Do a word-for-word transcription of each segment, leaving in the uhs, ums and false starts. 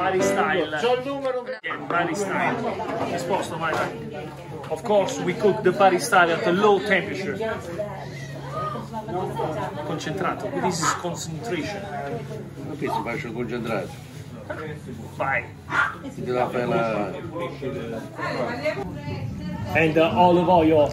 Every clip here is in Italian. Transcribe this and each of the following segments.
Bari style. C'ho il numero. Yeah, Bari style. Risposto, vai, vai. Of course, we cook the Bari style at a low temperature. Concentrato. This is concentration. Qui si faccio concentrato. Vai. Si deve fare la... And uh, olive oil.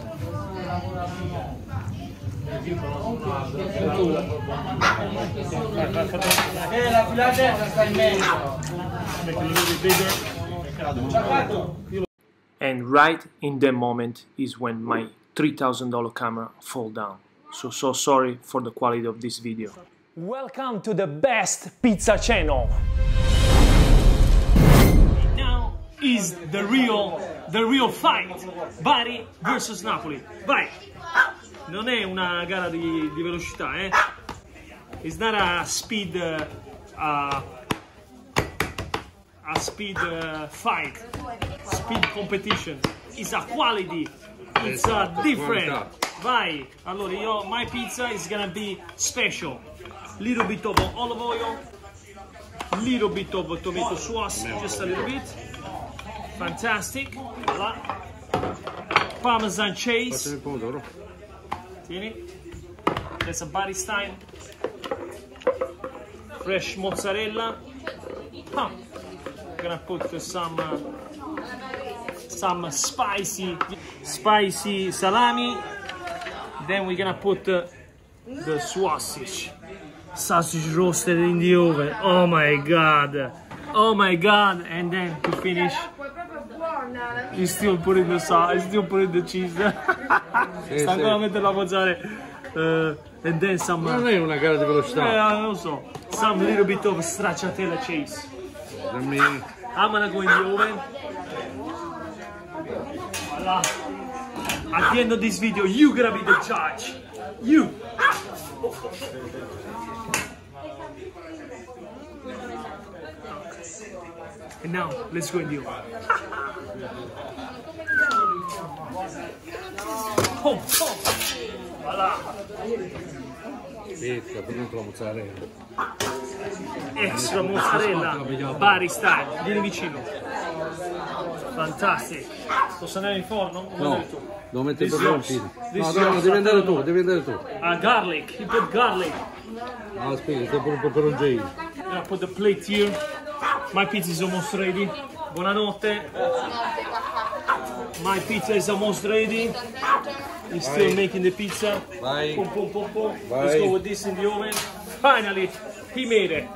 Eh, la filatella sta in mezzo. Make it a little bit bigger. And right in that moment is when my three thousand dollar camera fall down. So, so sorry for the quality of this video. Welcome to the best pizza channel. Now is the real, the real fight. Bari versus Napoli. Vai! Non è una gara di, di velocità, eh? It's not a speed, uh, uh, a speed uh, fight, speed competition. It's a quality. It's a different. Vai. Allora io, my pizza is gonna be special. Little bit of olive oil, little bit of tomato sauce, just a little bit. Fantastic. Voilà. Parmesan cheese. Tieni. There's a Bari style. Fresh mozzarella. Huh. Gonna put some uh, some spicy spicy salami. Then we're gonna put uh, the sausage. Sausage roasted in the oven. Oh my god. Oh my god. And then to finish, you still put in the sauce, you still put in the cheese. Sta ancora a metterla a mozzare. Uh, and then some. Non è una gara di velocità. Eh, non lo so. Some little bit of stracciatella cheese. I'm gonna go in the oven. Voila. At the end of this video, you're gonna be the judge. You. And now, let's go in the oven. Oh, oh. Voila. Pizza, pronto la mozzarella. Extra mozzarella, Bari style. Vieni vicino. Fantastico. Posso andare in forno? No, devo mettere il peperoncino. No, no, no, devi andare tu, devi andare tu. Uh, garlic, you put garlic. No, aspetta, devo pure un peperoncino. I'm gonna put the plate here. My pizza is almost ready. Buonanotte. My pizza is almost ready. He's still Vai. making the pizza. Vai. Pum, pum, pum, pum. Vai. Let's go with this in the oven. Finally, he made it.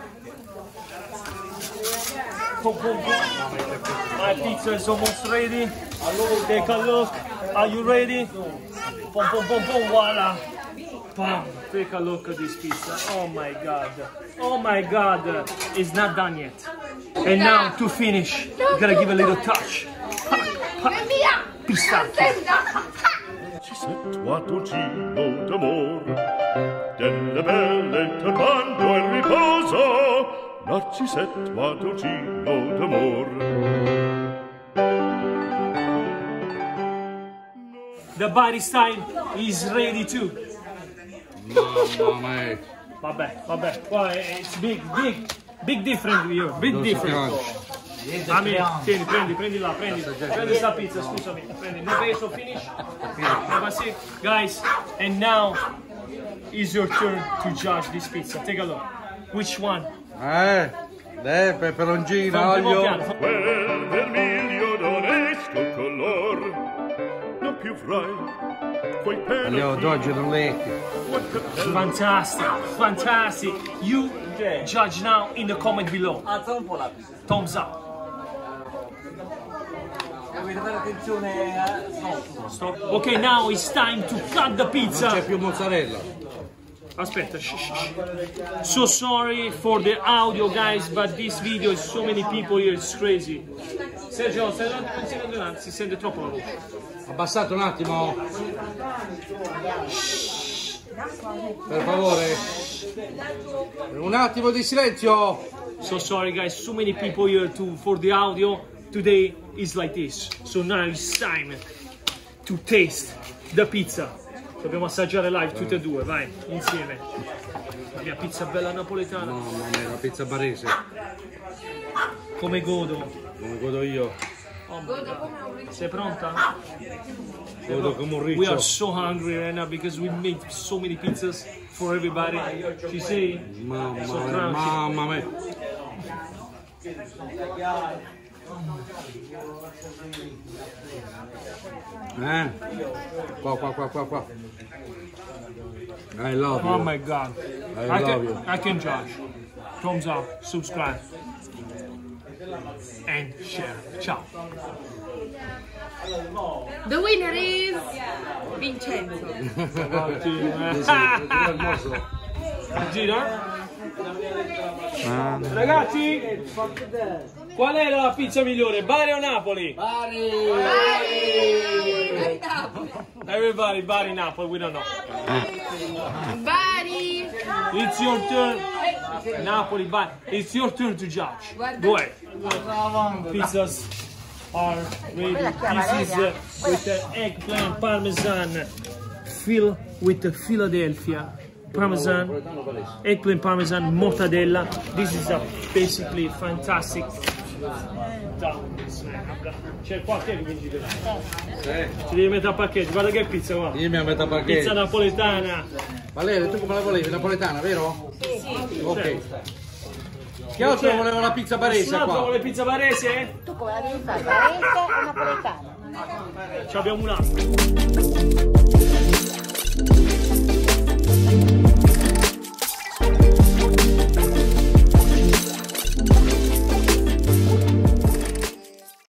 Pum, pum, pum. My pizza is almost ready. Take a look. Are you ready? Pum, pum, pum, pum. Voila. Bam. Take a look at this pizza. Oh my god. Oh my god. It's not done yet. And now to finish, you gotta give a little touch. Pistacchio. Ci settua dolcino d'amor, delle belle turbando il riposo, narcisettua dolcino d'amor. The Bari style is ready too. Mamma mia. Vabbè, vabbè, qua è it's big, big, big different here, big different. Ami, tieni, prendi, prendi là, prendi, prendi sta pizza, scusami, prendi, ne peso, finish, never see, guys, and now is your turn to judge this pizza, take a look, which one? Eh, eh, peperoncino, Fa un primo olio. Quel piano. vermiglio d'onesto color, non più frai, quei peli. Olio, oggi non lecchi. Fantastic, fantastic, you judge now in the comment below, Alza un po' la pizza. thumbs up. Dovete fare attenzione a... No. Stop. Okay, now it's time to cut the Non c'è pizza. più mozzarella. Aspetta, shh, shh, shh. So sorry for the audio, guys, but this video is so many people here, it's crazy. Sergio, stai un secondo in avanti, si sente troppo la voce. Abbassate un attimo. Per favore. Un attimo di silenzio. So sorry, guys, so many people here to for the audio. Today is like this. So now it's time to taste the pizza. Dobbiamo assaggiare live tutte e due, vai, insieme. La mia pizza bella napoletana. Mamma mia, la pizza barese. come godo. Come godo io. Oh my God. Sei pronta? Godo come un riccio. We are so hungry right now because we made so many pizzas for everybody. Ci sei? Mamma So mia, crunchy. mamma mia. Eh? Qua, qua, qua, qua, qua. I love you. Oh my God. I I love can, you. I can Josh. Thumbs up, subscribe, and share. Ciao. The winner is Vincenzo. Gira? Ragazzi, qual è la pizza migliore? Bari o Napoli? Bari! Everybody, Bari, Napoli, we don't know. Bari! It's your turn. Napoli, Bari. It's your turn to judge. Go ahead. Pizzas are ready. This is uh, with the eggplant parmesan filled with the Philadelphia parmesan, eggplant parmesan, mortadella. This is a basically fantastic. C'è qualche che vinci te? Ci devi mettere a pacchetti, guarda che pizza qua. Dimmi a metà Pizza parcheggio. napoletana. Valeria, tu come la volevi? Napoletana, vero? Sì, sì. Ok. Che altro voleva la pizza barese Nessun altro qua? vuole pizza barese? Tu come la devi fare? Barese o napoletana? Ci abbiamo un altro.